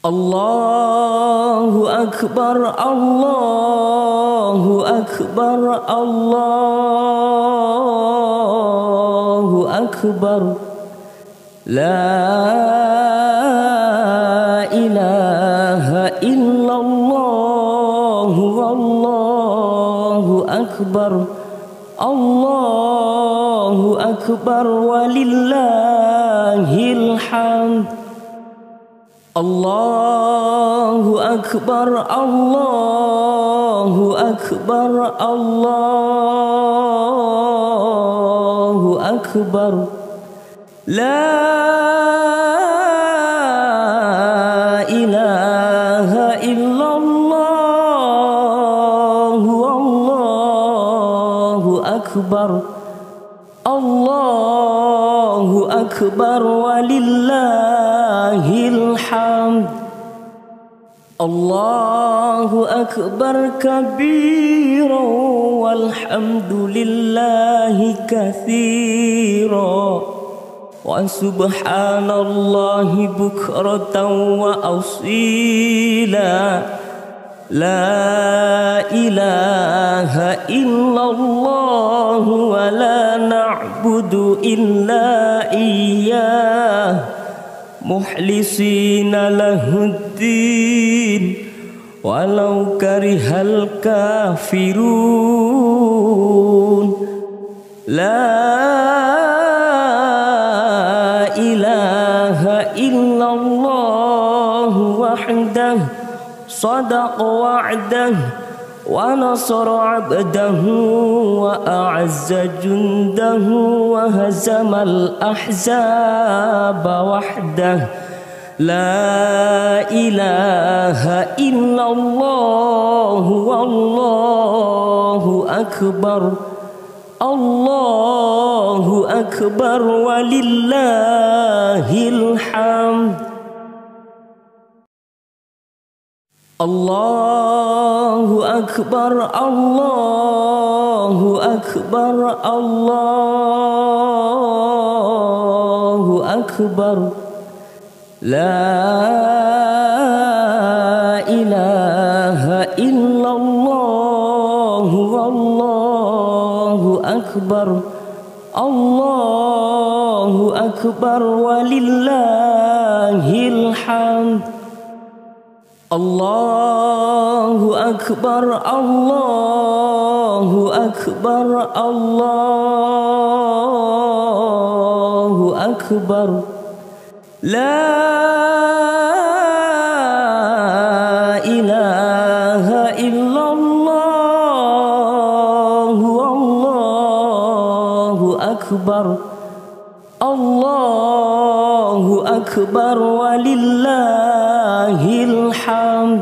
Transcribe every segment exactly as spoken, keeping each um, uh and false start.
Allahu Akbar, Allahu Akbar, Allahu Akbar. La ilaha illallah, Allahu Akbar, Allahu Akbar, walillahil hamd. Allahu Akbar, Allahu Akbar, Allahu Akbar. La ilaha illallah, Allahu Akbar, Allahu Akbar, walillahil hamd. Allahu Akbar kabira, walhamdulillahi katsira, wa subhanallahi bukratan wa asila. La ilaha illallah wa la na'budu illa iyyah, mukhlisina lahuddin walau karihal kafirun. La ilaha illallah wahdah صدق وعده ونصر عبده وأعز جنده وهزم الأحزاب وحده. لا إله إلا الله والله أكبر، الله أكبر ولله الحمد. Allahu Akbar, Allahu Akbar, Allahu Akbar. La ilaha illallah, Allahu Akbar, Allahu Akbar, walillahil hamd. Allahu Akbar, Allahu Akbar, Allahu Akbar. La ilaha illallah, Allahu Akbar, Allahu Akbar, walillahil hamd.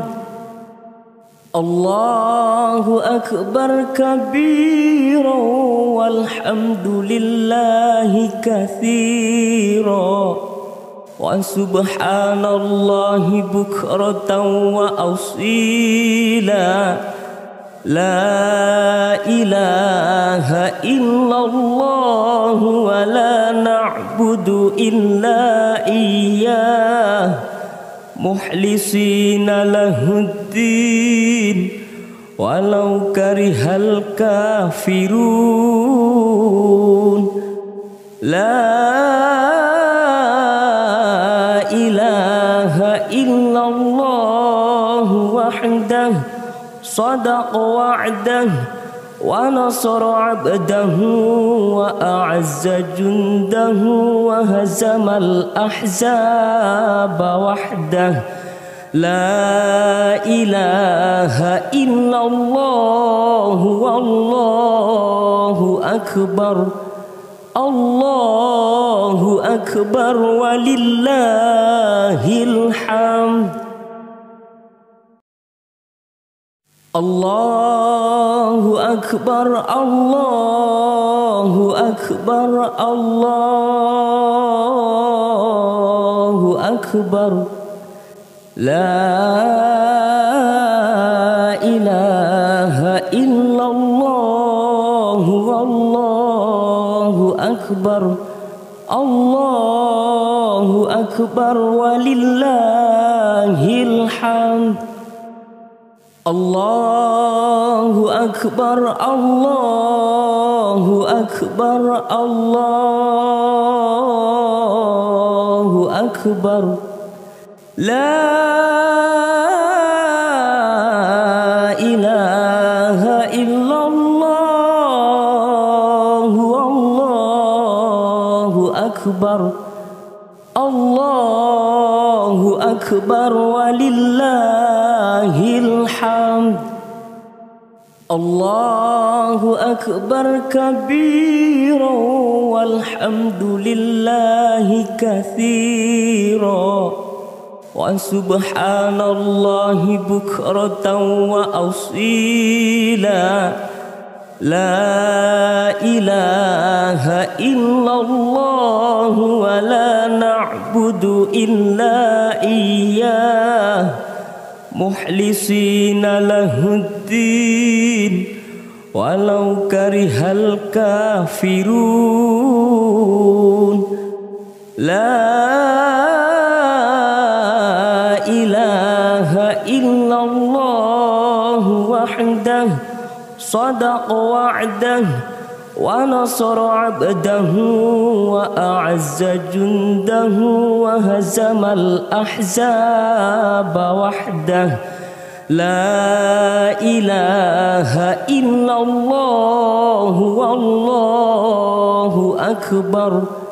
Allahu Akbar kabira, walhamdulillahi katsira, wa subhanallahi bukratan wa asila. La ilaha illallah wa la na'budu illa iyyah, mukhlisina lahuddin walau karihal kafirun. La ilaha illallah wahdah صدق وعده ونصر عبده وأعز جنده وهزم الأحزاب وحده. لا إله إلا الله والله أكبر، الله أكبر ولله الحمد. Allahu Akbar, Allahu Akbar, Allahu Akbar. La ilaha illallah, Allahu Akbar, Allahu akbar walillahil hamd. Allahu akbar, Allahu akbar, Allahu akbar. La ilaha illallah, Allahu akbar, Allahu akbar walillahil hamd. Allahu akbar kabira walhamdulillahi katsira wa subhanallahi bukratan wa asila. La ilaha illallah wa la na'budu illa iyyah mukhlisina lahuddin walau karihal kafirun. La ilaha illallah wahdah صدق وعده ونصر عبده وأعز جنده وهزم الأحزاب وحده. لا إله إلا الله والله أكبر،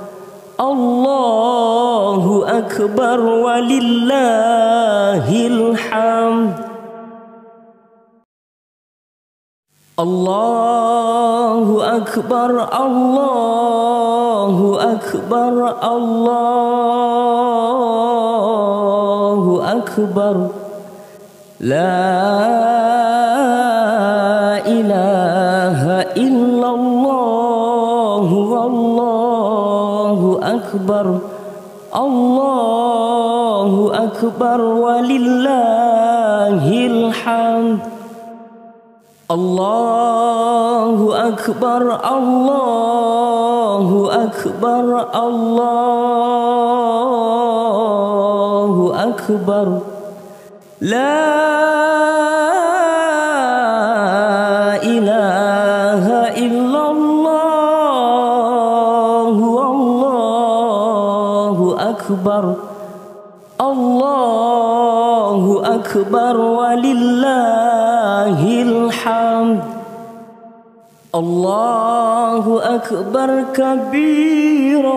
الله أكبر ولله الحمد. Allahu akbar, Allahu akbar, Allahu akbar. La ilaha illallah, Allahu akbar, Allahu akbar walillahil hamd. Allahu akbar, Allahu akbar, Allahu akbar. La ilaha illallah, Allahu akbar, Allahu akbar walillahil hamd. Allahu akbar kabira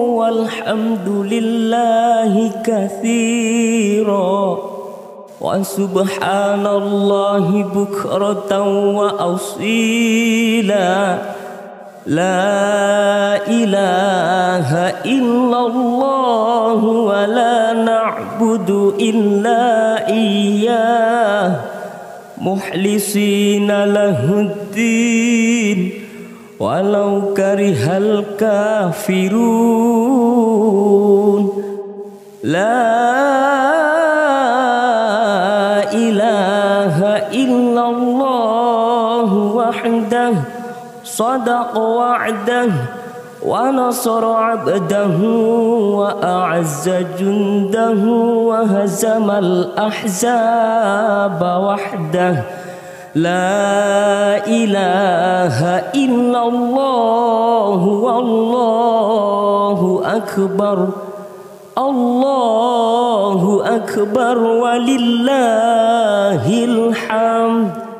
walhamdulillahi katsira wa subhanallahi bukratan wa asila. La ilaha illallah wa la na'budu illa iyyah mukhlisina lahuddin walau karihal kafirun. La ilaha illallah wahdah صدق وعده ونصر عبده وأعز جنده وهزم الأحزاب وحده. لا إله إلا الله والله أكبر، الله أكبر ولله الحمد.